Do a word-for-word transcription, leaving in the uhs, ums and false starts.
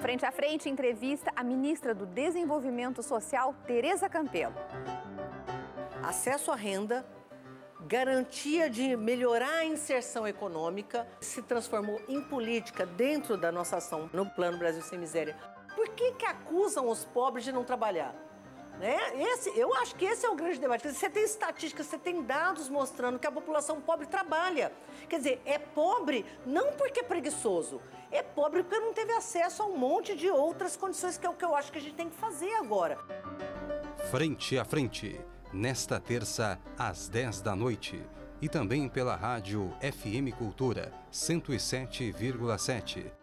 Frente a Frente entrevista a ministra do Desenvolvimento Social, Tereza Campelo. Acesso à renda, garantia de melhorar a inserção econômica, se transformou em política dentro da nossa ação no Plano Brasil Sem Miséria. Por que que acusam os pobres de não trabalhar? Né? Esse, eu acho que esse é o grande debate. Você tem estatísticas, você tem dados mostrando que a população pobre trabalha. Quer dizer, é pobre não porque é preguiçoso, é pobre porque não teve acesso a um monte de outras condições, que é o que eu acho que a gente tem que fazer agora. Frente a Frente, nesta terça, às dez da noite. E também pela rádio F M Cultura cento e sete vírgula sete.